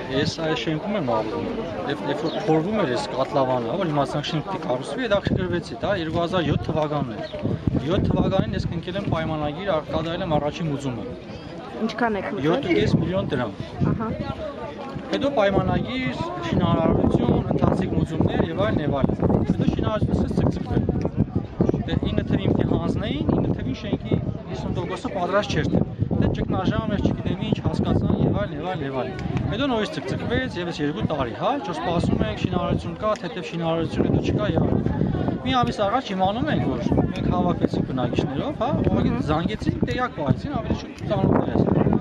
Ես այս շենքում եմ ապրում։ Երբ փորվում էր այս կատլավանը, որ իմացանք շենքի կառուցվի, դա քրվեցի, դա 2007 թվականն էր։ 7 թվականին ես կնքել եմ պայմանագիր, կատարել եմ առաջին մուծումը։ Ինչքան եք մուծել? 7.5 միլիոն դրամ։ Ահա։ Հետո պայմանագիր, շինարարություն, ընթացիկ մուծումներ եւ այլն եւ այլն։ Հետո շինարարությունը ցկցկվել։ Դե 9 թվին պիտի հանձնեին, 9 թվին շենքի 50%-ը պատրաստ չէր։ Դե ճգնաժամ էր, չգիտեմ ինչ, հասկացան եւ այլն եւ այլն եւ այլն։ Հետո նորից ցկցկվեց եւս 2 տարի, հա, որ սպասում ենք շինարարություն կա, թեթև շինարարություն հետո չկա եւ այլն։ Մի ամիս առաջ իմանում ենք, որ մենք հավաքվեցինք բնակիչներով, հա, ուղղակի զանգեցին, տեղյակ պահեցին, ավելի շուտ ծանոթներ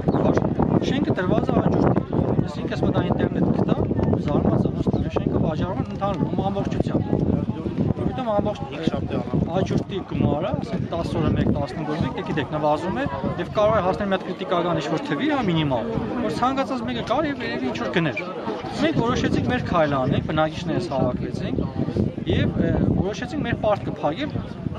ես։ Շենքը դրված է հաջորդի։ Այսինքն ես մտա ինտերնետ գտա, զարմացա, որ շենքը վաճառվում է ընդհանուր ամբողջությամբ։ Որովհետեւ ամբողջ հաջորդի գումարը, ասենք 10 օրը 1-15 օրը 1, գիտեք, նվազում է եւ կարող է հասնել մի հատ կրիտիկական ինչ-որ թվի, հա, մինիմալ, որ ցանկացած մեկը կար եւ երևի ինչ-որ գներ։ Մենք որոշեցինք մեր քայլ անենք, բնակիչներս հավաքվեցինք եւ որոշեցինք մեր պարտքը փակել,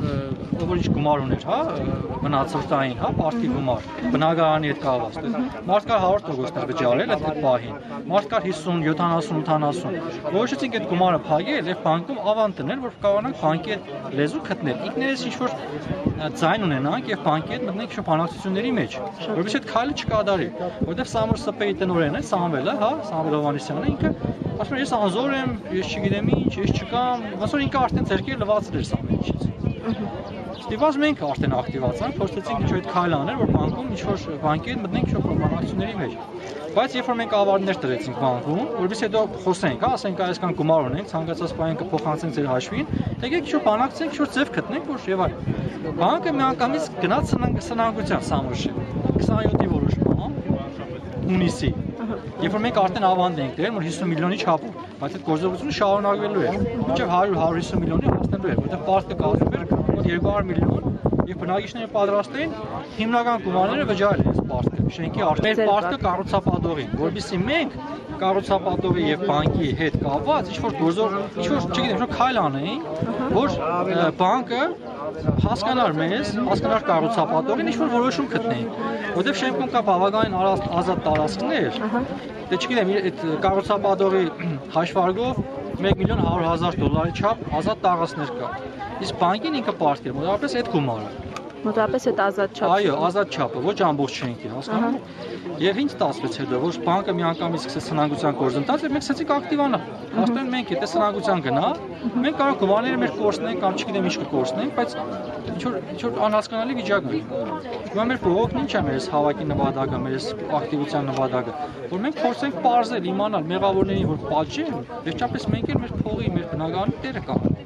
որ ինչ գումար ուներ, հա, մնացորդային, հա, պարտքի գումար, բնակարանի հետ կապված։ Մարդ կար 100% վճարել այդ պահին, մարդ կար 50, 70, 80։ Որոշեցինք այդ գումարը փակել եւ բանկում ավանտ դնել, որ կարողանանք բանկի հետ լեզու գտնել։ Ինքներս ինչ-որ ձայն ունենանք եւ բանկի հետ մտնենք ինչ-որ բանակցությունների մեջ, որովհետեւ այդ քայլը չկատարի, որովհետեւ Սամուր ՍՊ-ի տնօրենը, Սամվելը, հա, Սամվել Հովհաննիսյանը ինքը ասում է ես անզոր եմ, ես չգիտեմ ինչ, ես չկամ, ոնց որ ինքը արդեն ձեռքերը լվացել էր սա ինչից։ Ստիպված մենք արդեն ակտիվացանք, փորձեցինք ինչ-որ այդ քայլ անել, որ բանկում ինչ-որ բանկի հետ մտնենք ինչ-որ բանակցությունների մեջ։ Բայց երբ որ մենք ավարտներ դրեցինք բանկում, որովհետեւ հետո խոսենք, հա, ասենք այսքան գումար ունենք, ցանկացած բան կփոխանցենք ձեր հաշվին, եկեք ինչ-որ բանակցենք, ինչ-որ ձև գտնենք, որ եւ այլ։ Բանկը միանգամից գնաց սնանկության Սամուրշի 27-ի որոշումը, հունիսի։ Երբ որ մենք արդեն ավանդ ենք դրել, որ 50 միլիոնի չափով, բայց այդ գործողությունը շարունակվելու էր։ Մինչև 100-150 միլիոնի հասնելու էր, որտեղ պարտքը կազմում էր մոտ 200 միլիոն, եւ բնակիչները պատրաստ էին հիմնական գումարները վճարել այս պարտքը։ Շենքի արդեն պարտքը կառուցապատողին, որովհետեւ մենք կառուցապատողի եւ բանկի հետ կապված ինչ-որ գործող, ինչ-որ, չգիտեմ, ինչ-որ քայլ անեին, որ բանկը հասկանար մեզ, հասկանար կառուցապատողին, ինչ-որ որոշում գտնեին, որովհետեւ շենքում կա բավականին ազատ տարածքներ, դե չգիտեմ, այդ կառուցապատողի հաշվարկով 1.100.000 չափ ազատ տարածքներ կա, իսկ բանկին ինքը պարտք է, մոտավորապես այդ գումարը։ Մոտավորապես այդ ազատ չափը։ Այո, ազատ չափը, ոչ ամբողջ շենքի, հասկանում եք։ Եվ ինչ ստացվեց հետո, որ բանկը միանգամից սկսեց սնանկության գործընթաց եւ մենք սկսեցինք ակտիվանալ։ Հաստատ մենք եթե սնանկության գնա, մենք կարող գումարները մեր կորցնենք կամ չգիտեմ ինչ կկորցնենք, բայց ինչ-որ անհասկանալի վիճակ է։ Հիմա մեր բողոքն ինչ է մեր հավաքի նպատակը, մեր ակտիվության նպատակը, որ մենք փորձենք պարզել, իմանալ մեղավորներին, որ պատժեն, վերջապես մենք էլ մեր փողի, մեր բնակարանի տերը կանենք։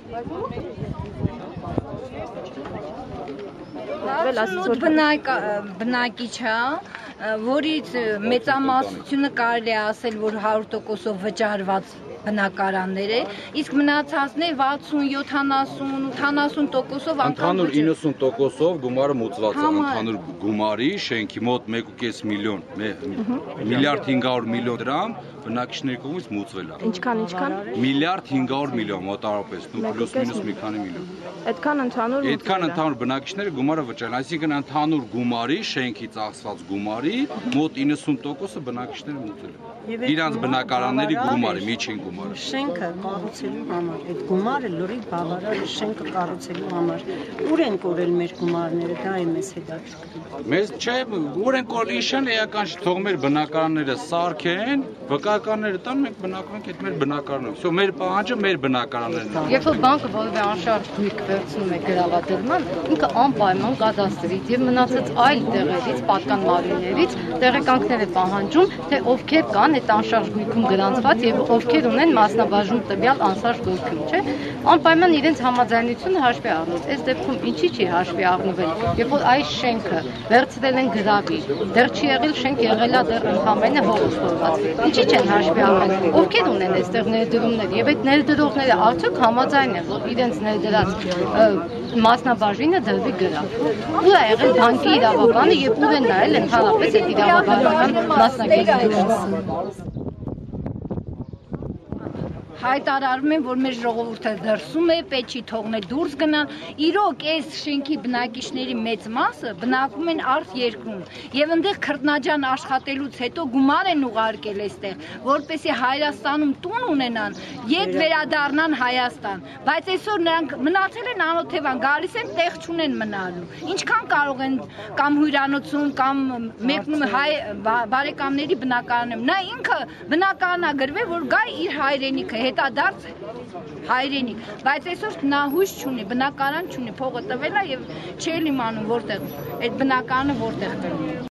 Բնակիչը, որից մեծամասնությունը կարելի է ասել, որ 100%-ով վճարված բնակարաններ է, իսկ մնացածն է 60, 70, 80%-ով ընդհանուր 90%-ով գումարը մուծված է, ընդհանուր գումարի շենքի մոտ 1.5 միլիոն, միլիարդ 500 միլիոն դրամ բնակիչների կողմից մուծվել է։ Ինչքան։ Միլիարդ 500 միլիոն մոտավորապես, պլյուս մինուս մի քանի միլիոն։ Այդքան ընդհանուր բնակիչները գումարը վճարել, այսինքն ընդհանուր գումարի, շենքի ծախսված գումարի մոտ 90%-ը բնակիչները մուծել են։ Իրանց բնակարանների գումարը, միջին գումարը։ Շենքը կառուցելու համար, այդ գումարը լրիվ բավարար է շենքը կառուցելու համար։ Ուր են կորել մեր գումարները, դա է մեզ հետաքրքրում։ Մեզ չէ, ուր են կորել իշան էական չի, թող մեր բնակարանները սարքեն, վկայականները տան, մենք բնակարենք այդ մեր բնակարանները։ Всё, մեր պահանջը մեր բնակարաններն են։ Երբ որ բանկը որևէ անշարժ գույք վերցնում է գրավադրման, ինքը անպայման կադաստրից եւ մնացած այլ տեղերից, պատկան մարմիններից տեղեկանքներ է պահանջում, թե ովքեր կան այդ անշարժ գույքում գրանցված եւ ովքեր ունեն մասնաբաժնում տվյալ անշարժ գույքում, չէ՞։ Անպայման իրենց համաձայնությունը հաշվի առնես։ Այս դեպքում ինչի՞ չի հաշվի առնվել, երբ որ այս շենքը վերցրել են գրավի, դեռ չի եղել շենք, եղել է դեռ ընդհանրապես հողօգտված։ Ինչի՞ չեն հաշվի առնել, ովքեր ունեն այստեղ ներդրումներ եւ այդ ներդրողները արդյոք համաձայն են, որ իրենց ներդրած մասնաբաժինը դրվի գրավ։ Ու է եղել բանկի իրավաբանը եւ ուր են նայել ընդհանրապես այդ իրավաբանական մասնագետները։ հայտարարում են, որ մեր ժողովուրդը դրսում է, պետք չի թողնել դուրս գնալ։ Իրոք այս շենքի բնակիչների մեծ մասը բնակվում են արտ երկրում եւ այնտեղ քրտնաջան աշխատելուց հետո գումար են ուղարկել այստեղ, որպեսզի Հայաստանում տուն ունենան, ետ վերադառնան Հայաստան։ Բայց այսօր նրանք մնացել են անօթևան, գալիս են տեղ չունեն մնալու։ Ինչքան կարող են կամ հյուրանոցում կամ մեկնում հայ բարեկամների բնակարանում։ Նա ինքը բնակարանագրվել, որ գա իր հայրենիքը, հետադարձ հայրենիք, բայց այսօր նա հույս չունի, բնակարան չունի, փողը տվել է եւ չէ իմանում որտեղ այդ բնակարանը որտեղ կլինի։